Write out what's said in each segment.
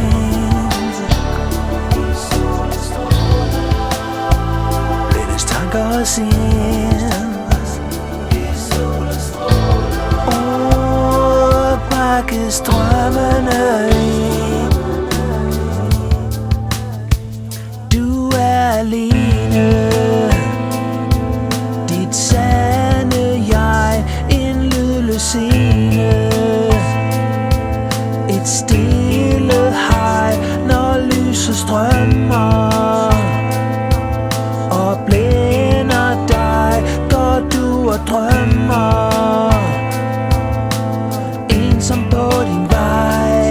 Blindes tanker og sind. Pakkes drømmene ind. Du er alene, dit sande jeg, en lydløs scene. Et stille hej, når lyset strømmer og blænder dig, går du og drømmer. Ensom på din vej,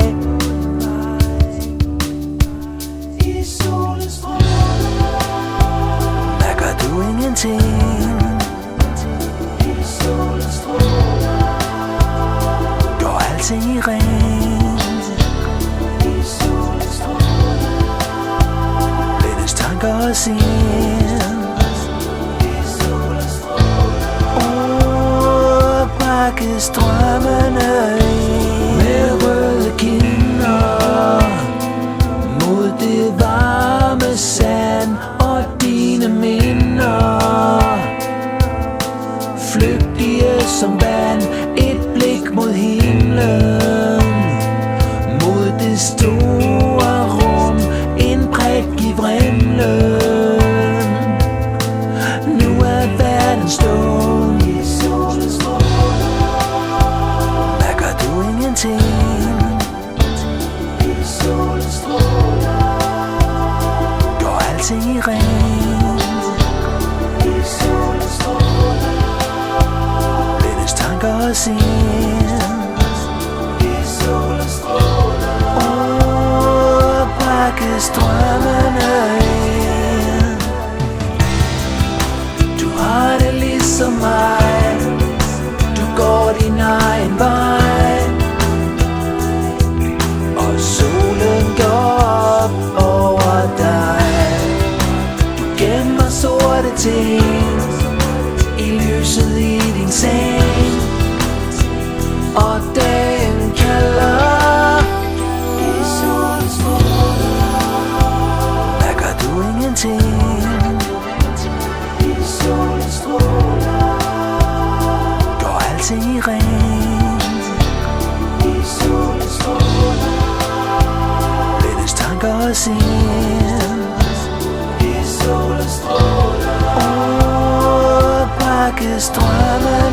i solens stråler. Mærker du ingenting? I solens stråler. Går alting i ring? I solens stråler. Blindes tanker og sind. I solens stråler. Pakkes drømmene med røde kinder mod det varme sand og dine minder. Flygtige som vand, et blik mod himlen, mod det store rum, en prik i vrimlen. Nu er verden stående i solens stråler. Mærker du ingenting? I solens stråler. Går alting i ring? I solens stråler. Blindes tanker og sind. I solens stråler. Pakkes drømmene ind. Du har det ligesom mig, du går din egen vej, og solen går op over dig. Du gemmer sorte ting i lyset i din seng, og dagen kalder i solens stråler. Mærker du ingenting? I solens stråler. Går alting i ring? I solens stråler. Blindes tanker og sind. I solens stråler. Pakkes drømme